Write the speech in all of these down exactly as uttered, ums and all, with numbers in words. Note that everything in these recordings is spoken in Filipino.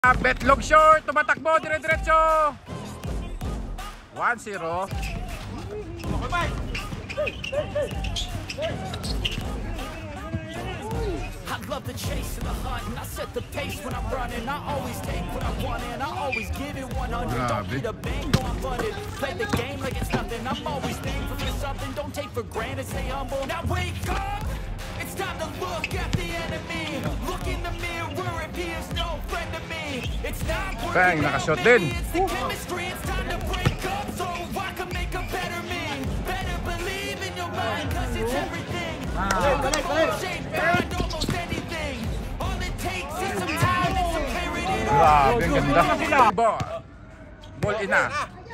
Betlog short, tumatakbo, dire-diretso. one zero. I love the chase and the hunt, and I set the pace when I'm running. I always take what I want and I always give it one hundred. Don't need a bang, no I'm funded. Play the game like it's nothing. I'm always thankful for something. Don't take for granted, stay humble. Now wake up! It's time to look at the enemy. Look in the mirror if he is no friend to me. It's not Bang, nakashot din. It's the chemistry, it's time to break up so I can make a better me. Better believe in your mind, cause it's everything. Shape almost anything. All it takes is some time and some clarity. Grabe, ang ganda. Ball. Ball ina.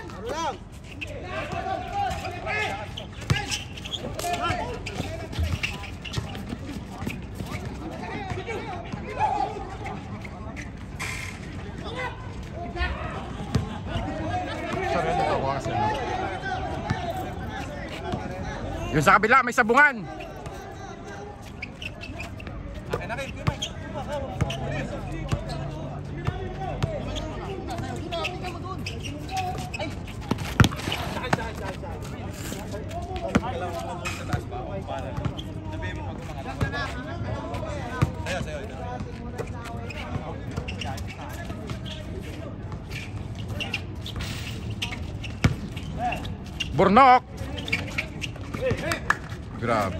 Yung sa kabila may sabungan. Burnok. Grabe.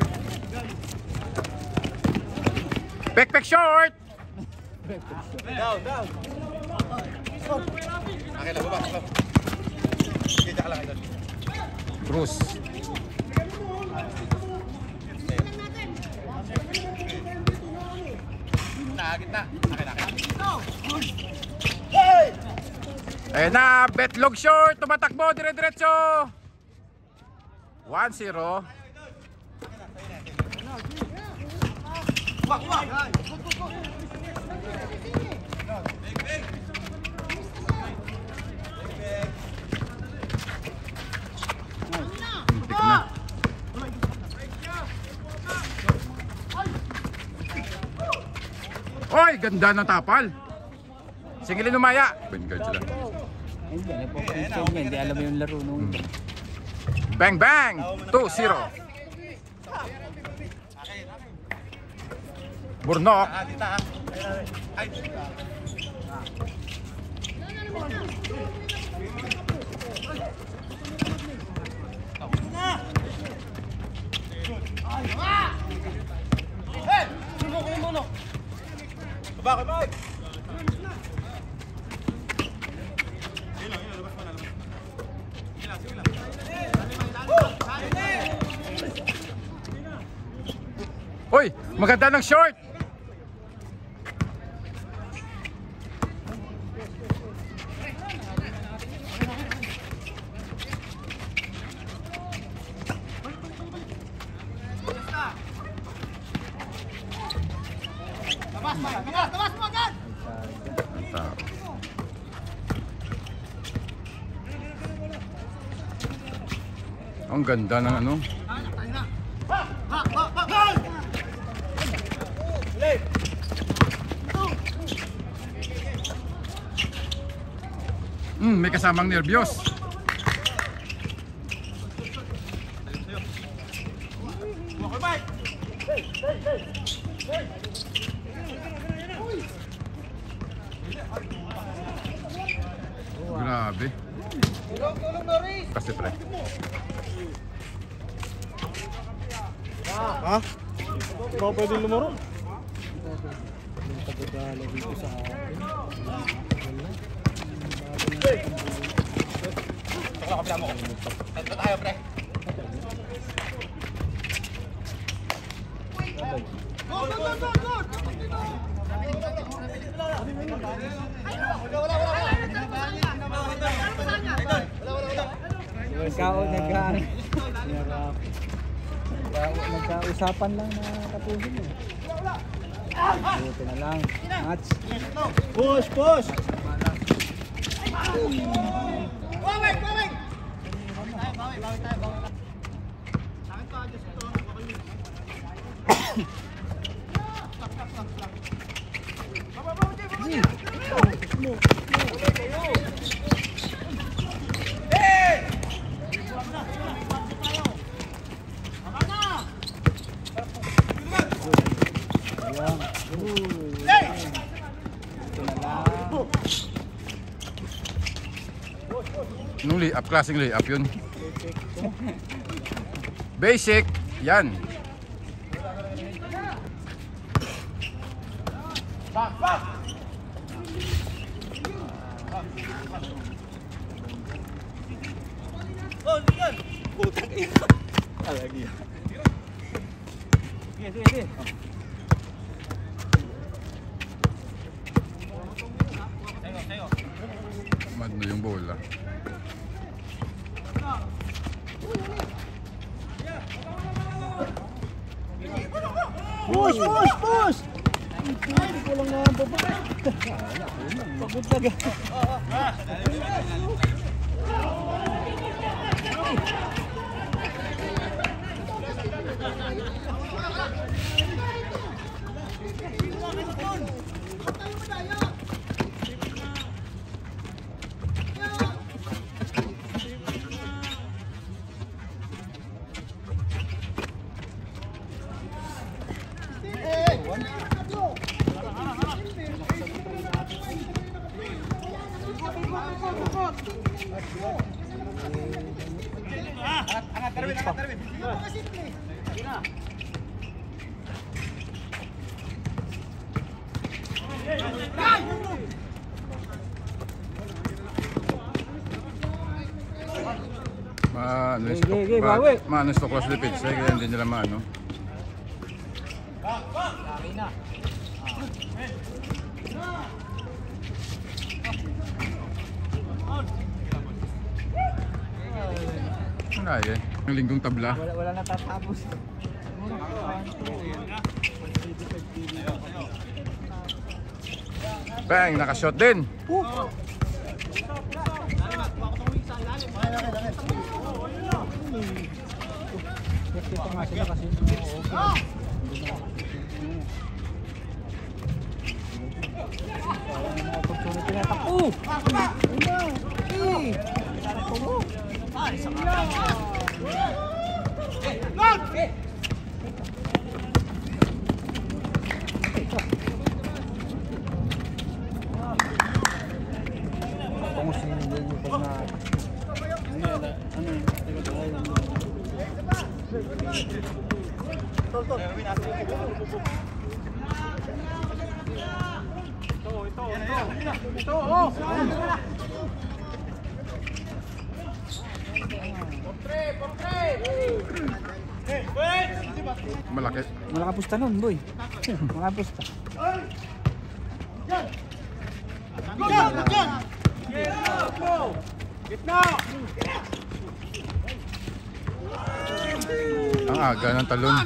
Pek pek short. Down, down. Okay lang, baba. Kita ka lang ito. Cruz. Na, gitna. Okay na, okay na. Ayan na, Betlog short, tumatakbo, dire-diretso. one zero. Wak, wak. Oy, ganda ng tapal. Singilin umaya. Bengad sila. Hindi, nagpo-console niya. Hindi alam mo yung laro noon. Bang bang. two zero. Burnok. Ah, dita ha. Ay. Hey! Sino ko mo no? Baba, baba. Hoy, maganda ng short. Tabas, tabas, tabas mo agad. Ang ganda ng ano. Hmm, may kasamang nervyos. Grabe. Kasi pre. Ha? Ikaw pwedeng lumaro? Saka kapila mo ko. Ito tayo pre. Go, go, go, go, go! Wala, wala, wala. Ikaw, nagka... Nagka-usapan lang na tapusin eh. Buti na lang. Match. Push, push! Bawig! Bawig! Tayo, bawig, bawig tayo, bawig. Akin pa, adjust ito. Stop, stop, stop, stop. Baba, baba, baba! Nung lay up, klaseng lay up yun. Basic, yan. Oh, yan. Putang ina. Alagi. Sige, sige, sige. Tayo, tayo. Madno yung bola. Push, push, push! Ay, kulang na ang baba. Pagod na ga. Angat, Darwin, angat, Darwin. Ma, ano yung Sige, sige, bawi. ma, ano yung cross the pitch. Kaya hindi nila maano. Wala eh. Yung linggong tabla. Wala, wala natatapos. Bang, nakashot din. Dito nga sila kasi. Opportunity na tapo. Pangos yung hindi pag na ano yun? Malaki. Malakapusta nun, boy. Malakapusta. Ang aga ng talon.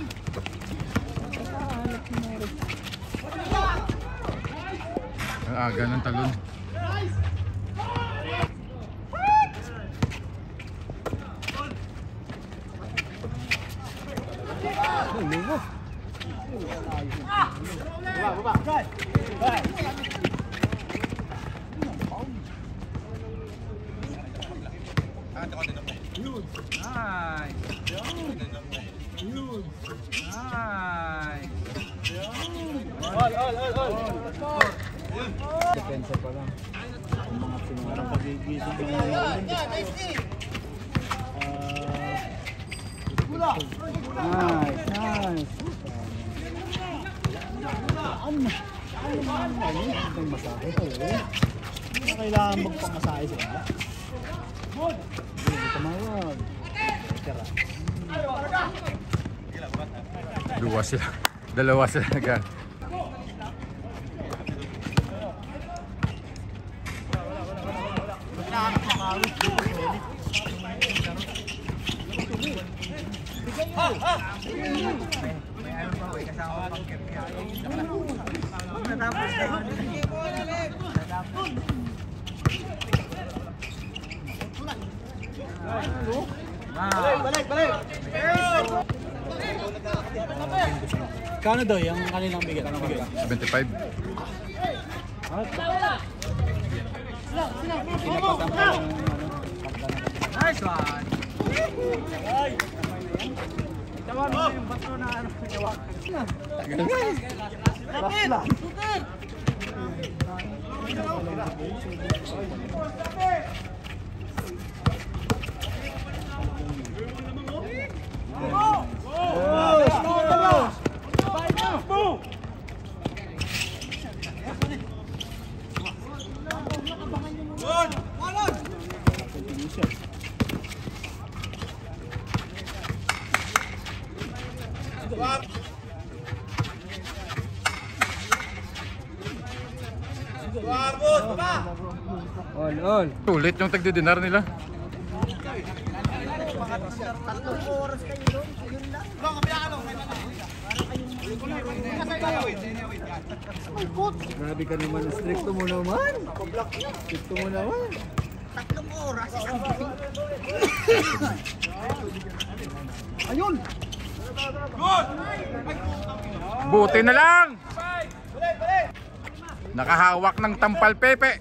Ang aga ng talon. Ay, ligo. Depensa pa lang. Ang mga sinungarang pagigising ng mga nice, nice. Ano? Ano naman ano? Ang masahe ko eh. Hindi kailangan magpamasahe sa kanila. Hindi tumawag. Tira. Dua sila. Dalawa sila agad. Balik, balik. Kano daw yung kanilang bigyan? seventy-five. Kinapatan pa ng ano. Nice one. Tawan mo yung bato na ano. Lapit! Lapit! All, all. Ulit yung tagdidinar nila. Tatlong oras kayo doon. Ayun lang. Bro, kapila ka lang. Grabe ka naman, stricto mo naman. Stricto mo naman. Tatlong oras. Isang gabi. Ayun! Buti na lang. Nakahawak ng tampal Pepe.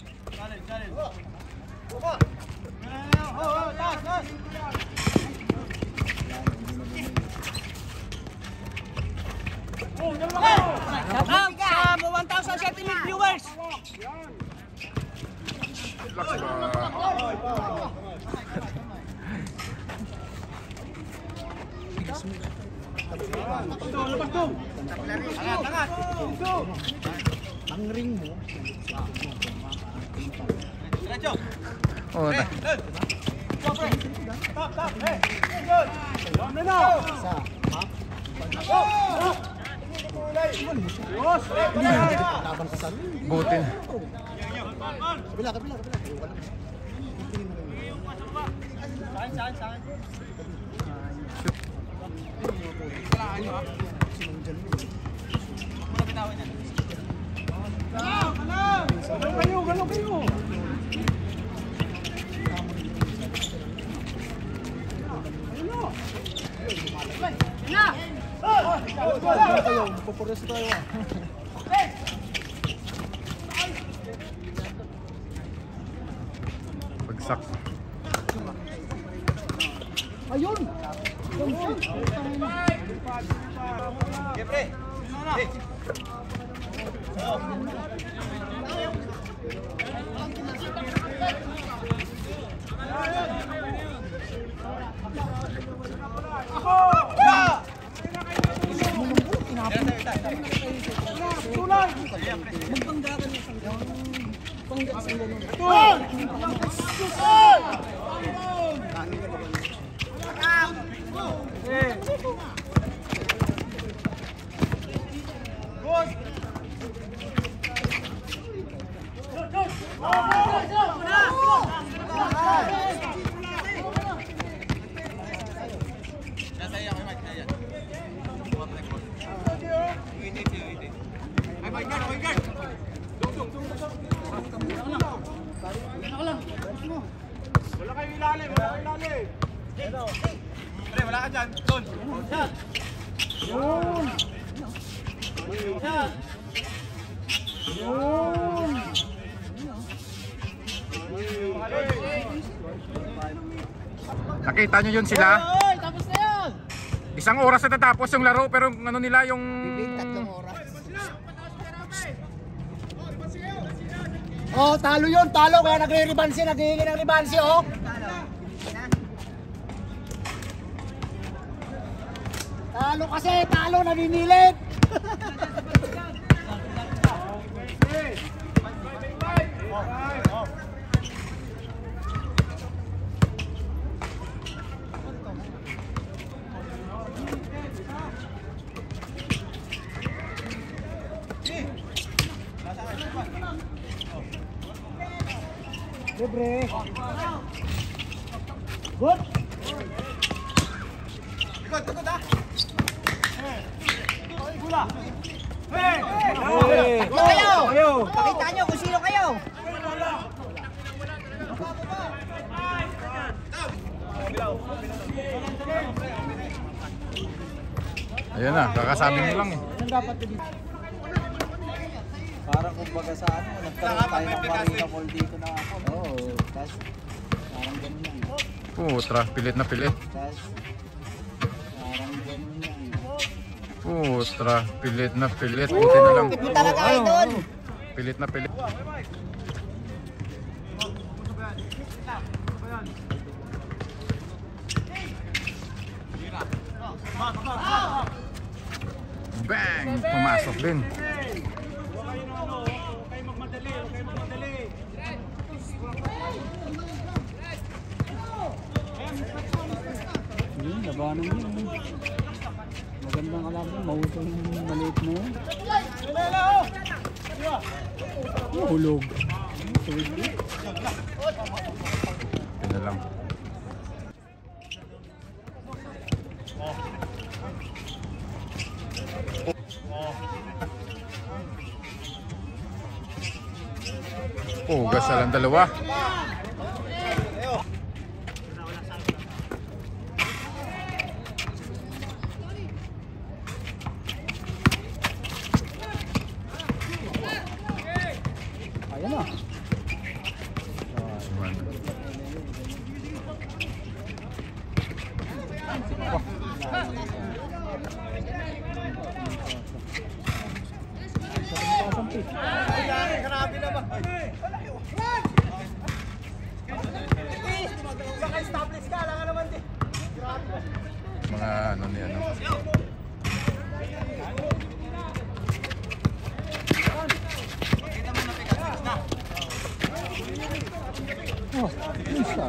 Shout out sa one thousand seventy viewers. Ang ring mo. Oh, na. Sa laban ka sa ring. Buti. Kabila, kabila, kabila. Galaw kayo, galaw kayo. Magpapares tayo ah. Bagsak. Ayun! Siyempre. Wala kayo ilalim, wala kayo ilalim. Pre, wala ka dyan. Doon. Yun! Yun! Nakita nyo yun sila? Oy, tapos na yan. Isang oras na tatapos yung laro pero ano nila yung... Tatlong oras. Oh, talo yun, talo. Kaya nagre-rebansi, naghihingi ng rebansi, oh. Talo kasi, talo, naninilit. Libre. Good. Ikot, ikot ha. Gula. Hey! Kayo! Kayo! Pakita nyo kung sino kayo. Ayan na, kakasabi mo lang eh. Anong dapat dito? Parang kung kumbaga sa ano, nagkaroon tayo ng Marina Mall dito na ako. Oo, tapos parang ganun lang. Putra, pilit na pilit. Tapos parang ganun lang. Putra, pilit na pilit. Buti na lang. Ito talaga idol. Pilit na pilit. Bang! Pumasok din. Yun, labanan yun. Magandang kalaban, mahusay yung maliit na yun. Hulog. Yun na lang. Oh, gas na lang dalawa. Ayan na. Grabe na ba? Baka-establish ka, lang naman din. Mga ano ni ano. Oh, isa.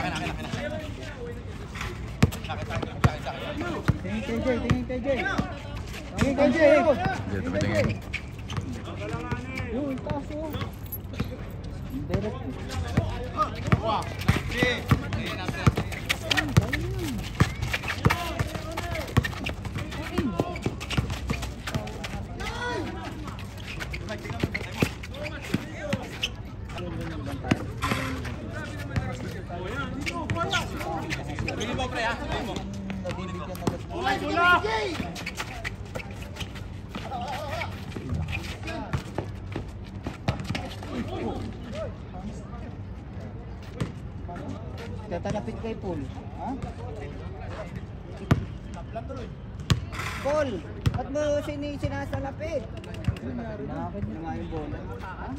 Tingin kay Jay, tingin kay Jay. Tingin kay Jay. Dito patingin. Yun, taas oh. Direct. Tatalapit kay Paul. Ha? Paul, ba't mo sini sinasalapit? Nakakit na nga yung bola. Ha?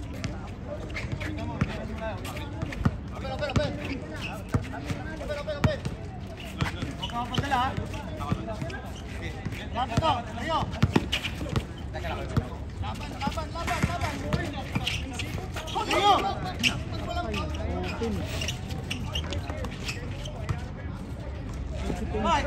Huwag ka mapadala ha. Laban to, tayo. Laban, laban, laban, laban. Tayo! Hoy!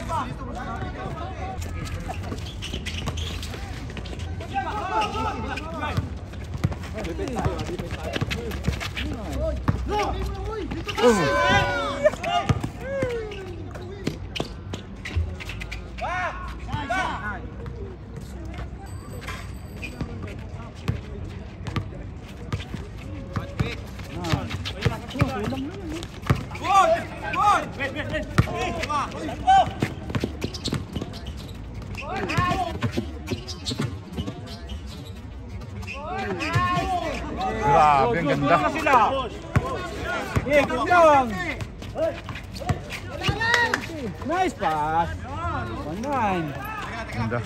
Grabe, ang ganda. Eh, gandang. Nice pass. one nine. Ganda.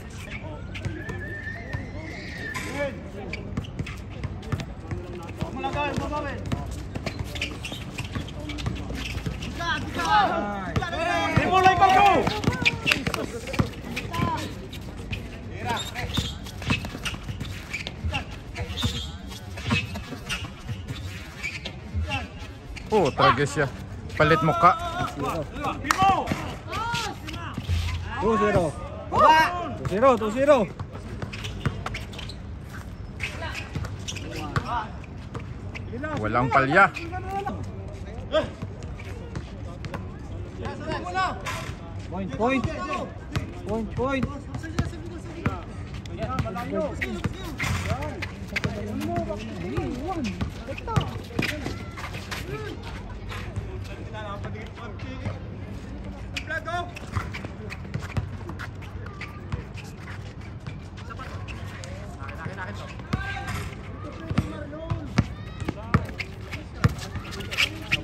Dimulai ka go. Oh, tragesya. Palit muka. two zero. two zero, two zero. Walang palya. Point, point. Point, point.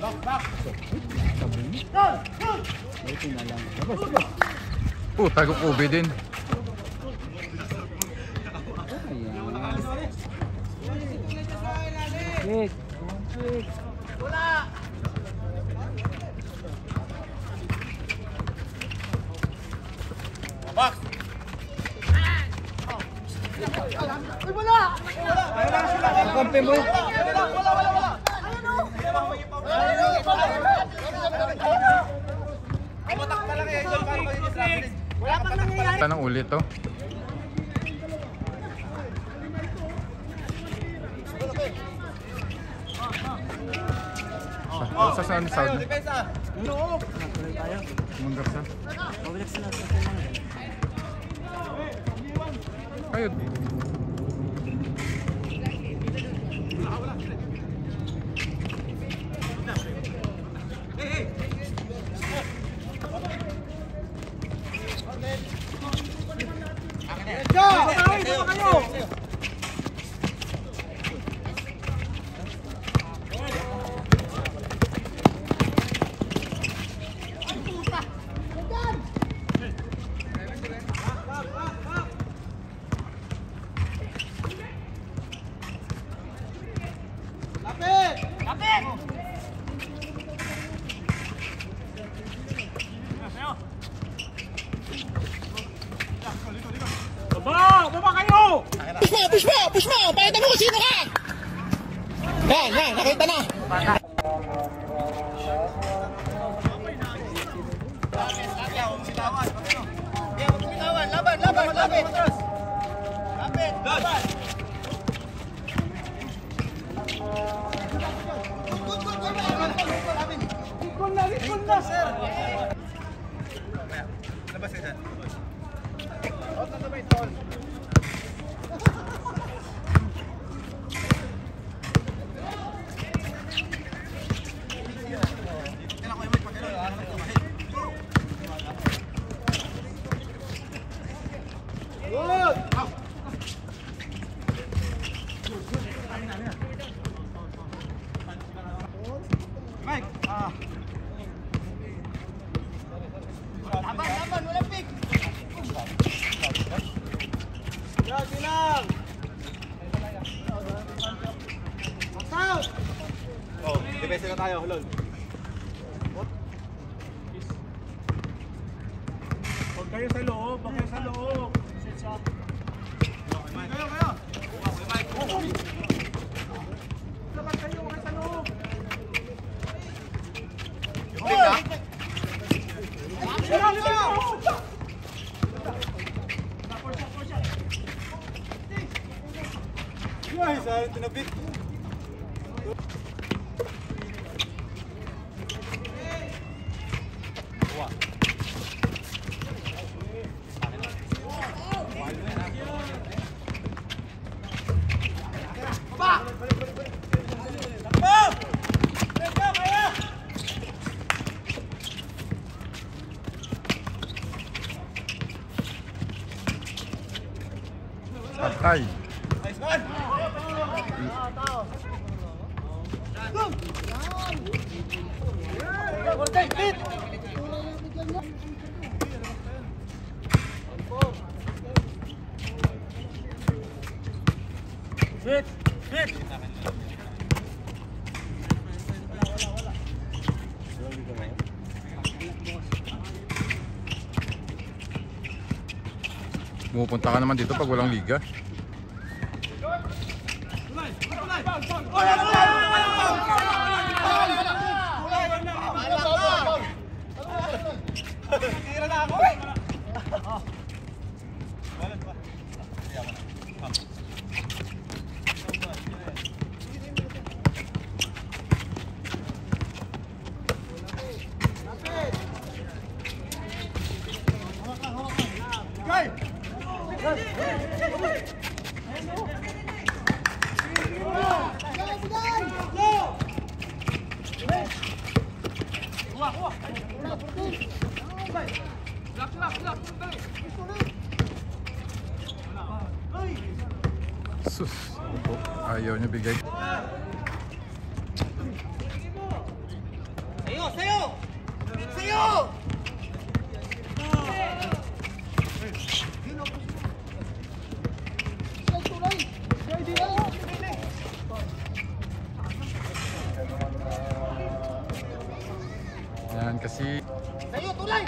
Buti na lang. Labas, labas. Oh, tagong ube din. Ayan. Quick. Quick. Box! Kampi mo. Tanong ulit to. Sa sa saan sound? Manggar sa. Kayo. Push mo! Push mo! Pakita mo kung sino ka! Yan, yan, nakita na! Laban, laban, laban! Lapit, laban! Ikon na, ikon na, sir! Labas ka dyan. Out na naman ito. Mike, ah. Laban, laban, wala pick. Yan, bilang. Out. Oh, defense na tayo, lol. Huwag kayo sa loob, huwag kayo sa loob. Kayo, kayo. Mike. Laban kayo, huwag kayo sa loob. Okay ka? Ay, saan tinabit? Patay. Nice one! Hit! Hit! Pumupunta ka naman dito pag walang liga. Tira na ako! Sus, ayaw niya bigay. Yan kasi Sa'yo, tulay!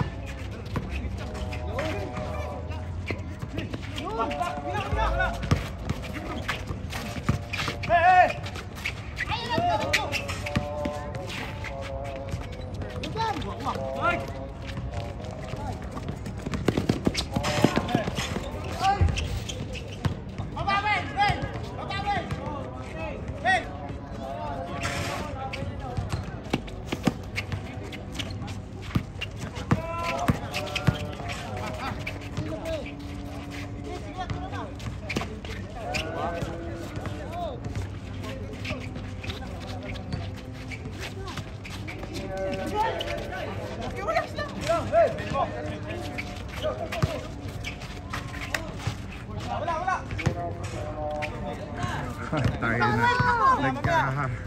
tayo na nagka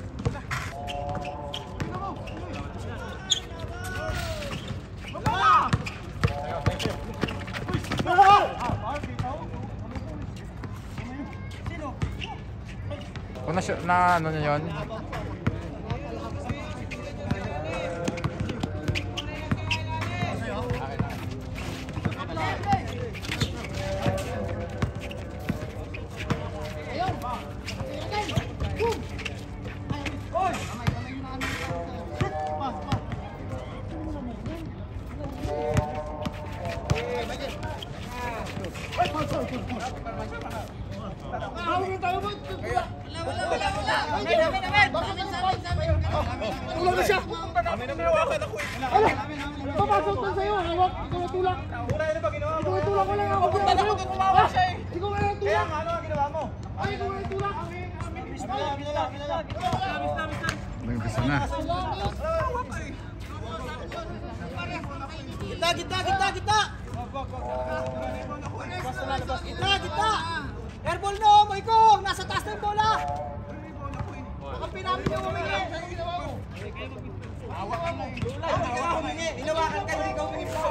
kung na, na ano niya yun. Tulak na siya! Papasok na sa'yo! Hawak! Ikaw ang tulak! Ikaw ang tulak! Wala nga ako! Ikaw ang tulak! Ikaw ang tulak! Ano ang ginawa mo? Ay, ikaw ang tulak! Nag-umpisa na. Gitna! Gitna! Gitna! Gitna! Gitna! Gitna! Airball no! Moiko! Nasa taas na yung bola! Baka pinamin niyo humingi! Hawakan mo! Humingi! Hinawakan ka! Hindi ka humingi pa!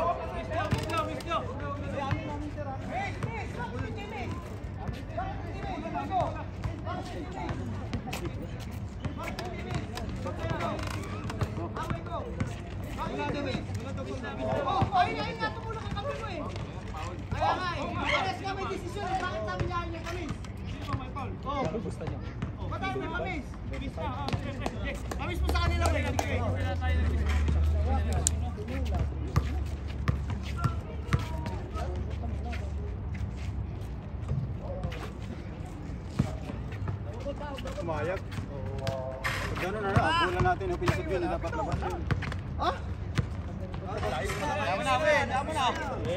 Ayun na, ayun nga! Tumulong ang kami mo eh! Kaya nga eh! Pares nga may desisyon eh! Bakit namin niya yung kamis? Oo! Ba't tayo may kamis? Kamis mo sa kanila mo eh! Kumayag. Gano'n na lang. Bola natin. Yung pinisip yun. Dapat labas yun. Ha? Dama na, Ben. Dama na.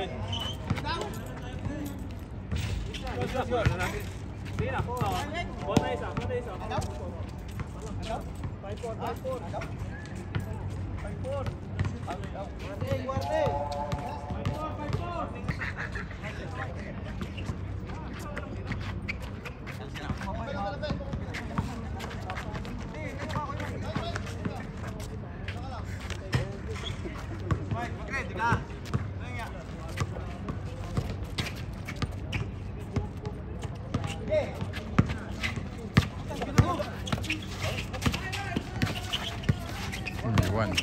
One.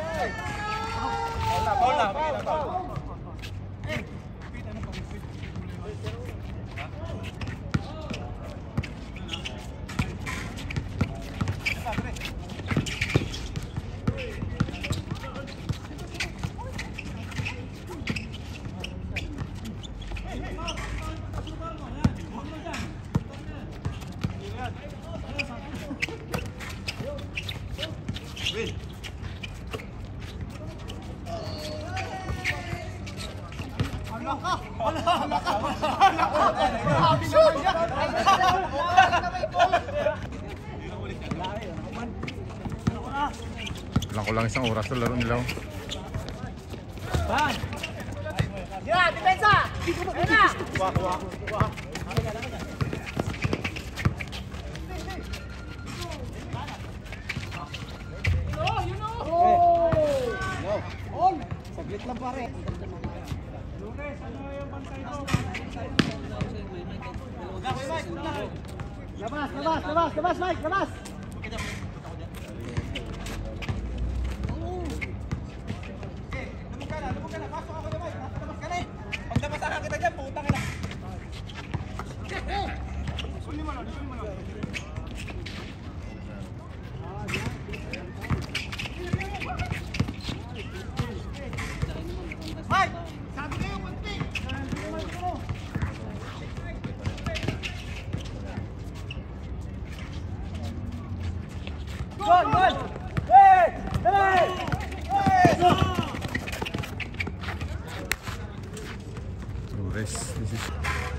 Bola, bola. Bola. Lang ko lang isang oras sa laro nila. Yeah, depensa! Ayun na! Wah, wah, wah. Oh, you know! Oh! On! Wait lang pare. Labas, labas, labas, labas, Mike, labas! Mike! Sabi kayo, kunti! Gol! Gol! Hey! Hey! Flores. This is...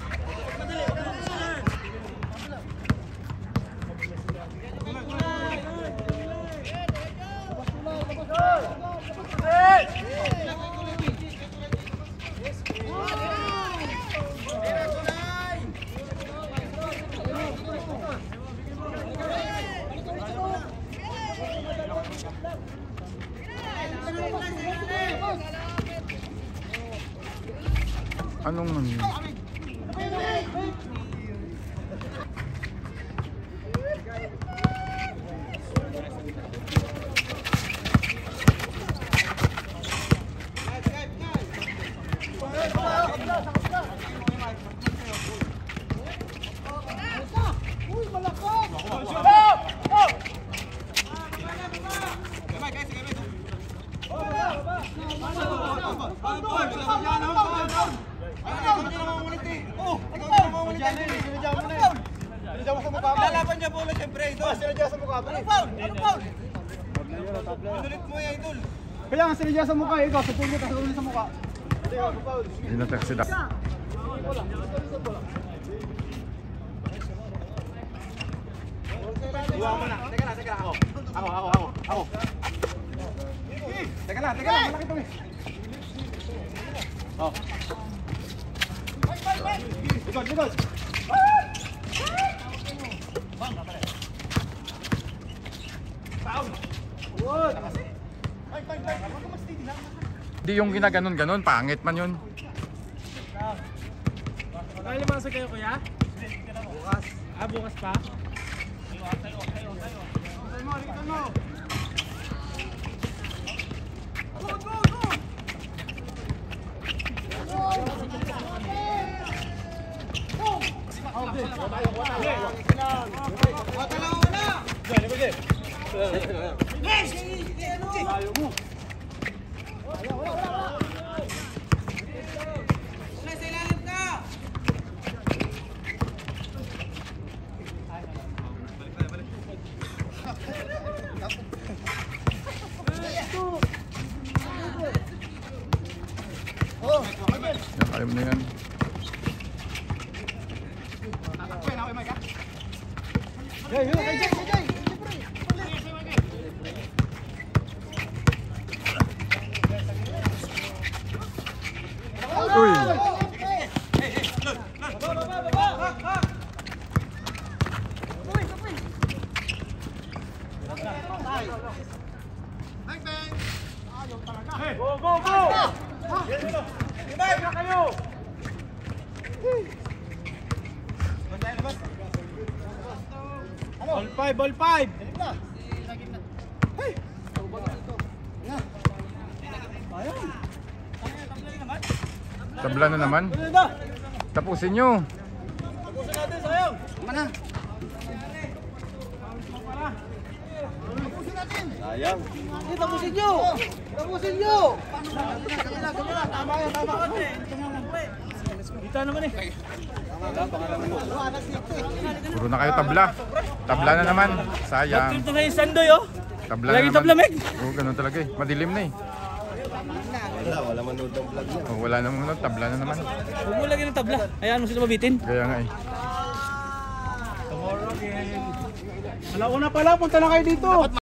Anong nangyari? Lalaban niya bola siyempre, idol. Sinadya sa mukha. Anong foul? Anong foul? Inulit mo yan, idol. Kaya nga sinadya sa mukha, ikaw, sa pulo, tapos ulit sa mukha. Dinatak sila. Iwa mo na. Teka lang, teka lang. Ako. Ako, ako, ako. Ako. Teka lang, teka lang. Malaki to eh. Oh. Likod, likod. Di yung ginaganon-ganon, pangit man yun. Nakalimasag kayo kuya? Bukas. Ah, bukas pa? Nakalim na yan. Hey, hey, hey, hey, hey! Uy! Go, go, go! Ibay na kayo! Ball five, ball five! Tabla na naman. Tapusin nyo. Tapusin natin, sayang! Mana? Sayang! Hindi, tapusin nyo! Tapusin nyo! Tama yan, tama ka. Kita naman eh. Puro na kayo tabla. Tabla na naman. Sayang. Ito na yung sandoy oh. Tabla na Lagi naman. tabla, Meg. Oo, ganun talaga eh. Madilim na eh. Wala, wala manood ng vlog niya. Oh, wala naman nun. Tabla na naman. Huwag mo lagi ng tabla. Hayaan mo sila mabitin. Kaya nga eh. Alauna pala, punta na kayo dito.